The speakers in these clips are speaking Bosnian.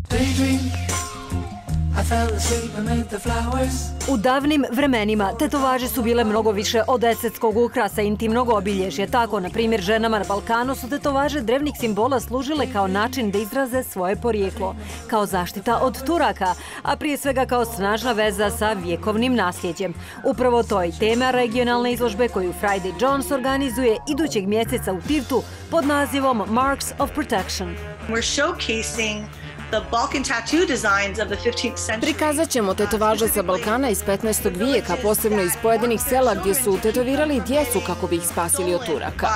U davnim vremenima tetovaže su bile mnogo više od estetskog ukrasa, intimnog obilježja. Tako, na primjer, ženama na Balkanu su tetovaže drevnih simbola služile kao način da izraze svoje porijeklo, kao zaštita od Turaka, a prije svega kao snažna veza sa vjekovnim nasljeđem. Upravo to je tema regionalne izložbe koju Friday Jones organizuje idućeg mjeseca u Tivtu pod nazivom Marks of Protection. Prikazat ćemo tetovaže sa Balkana iz 15. vijeka, posebno iz pojedinih sela gdje su tetovirali djecu kako bi ih spasili od Turaka.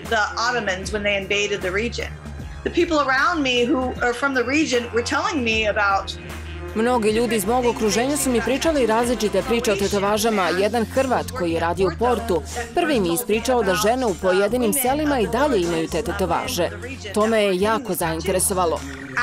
Mnogi ljudi iz mog okruženja su mi pričali različite priče o tetovažama. Jedan Hrvat koji je radio u Portu prvi mi ispričao da žene u pojedinim selima i dalje imaju te tetovaže. To me je jako zainteresovalo.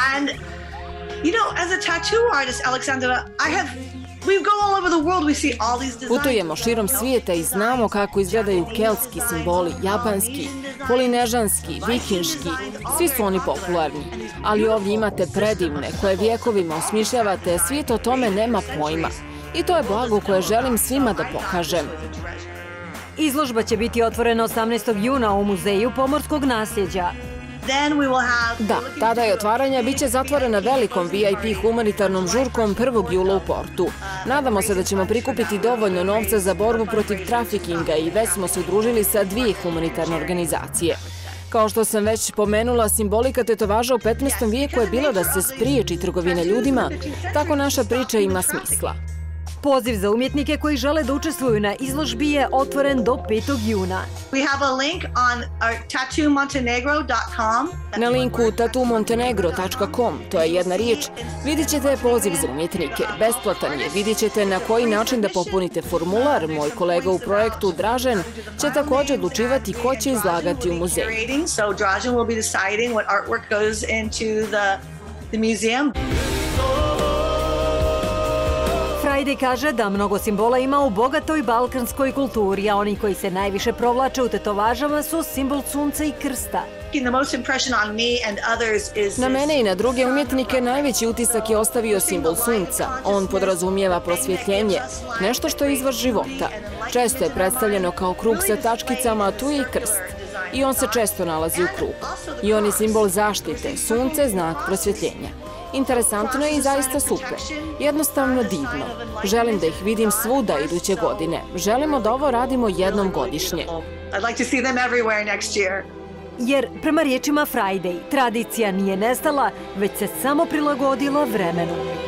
Putujemo širom svijeta i znamo kako izgledaju keltski simboli, japanski, polinežanski, vikinški. Svi su oni popularni. Ali ovdje imate predivne koje vjekovima osmišljavate, svijet o tome nema pojma. I to je blago koje želim svima da pokažem. Izložba će biti otvorena 18. juna u Muzeju pomorskog nasljeđa. Da, tada je otvaranje, bit će zatvorena velikom VIP humanitarnom žurkom 1. jula u Portu. Nadamo se da ćemo prikupiti dovoljno novca za borbu protiv trafikinga i već smo se udružili sa 2 humanitarne organizacije. Kao što sam već pomenula, simbolika tetovaža u 15. vijeku je bila da se spriječi trgovina ljudima, tako naša priča ima smisla. Poziv za umjetnike koji žele da učestvuju na izložbi je otvoren do 5. juna. Na linku tattoomontenegro.com, to je jedna riječ, vidjet ćete poziv za umjetnike. Besplatan je, vidjet ćete na koji način da popunite formular. Moj kolega u projektu Dražen će također odlučivati ko će izlagati u muzeju. Friday kaže da mnogo simbola ima u bogatoj balkanskoj kulturi, a oni koji se najviše provlače u tetovažama su simbol sunca i krsta. Na mene i na druge umjetnike najveći utisak je ostavio simbol sunca. On podrazumijeva prosvjetljenje, nešto što je izvor života. Često je predstavljeno kao krug sa tačkicama, a tu je i krst. I on se često nalazi u krugu. I on je simbol zaštite, sunce znak prosvjetljenja. Interesantno je i zaista super. Jednostavno divno. Želim da ih vidim svuda iduće godine. Želimo da ovo radimo jednom godišnje. Jer, prema riječima Friday, tradicija nije nestala, već se samo prilagodila vremenu.